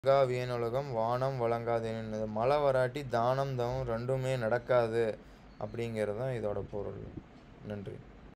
வியனுலகம் வானம் வழங்காதேன்னு மழை வராட்டி தானம் தவம் ரெண்டுமே நடக்காது அப்படிங்கிறது தான் இதோட பொருள். நன்றி.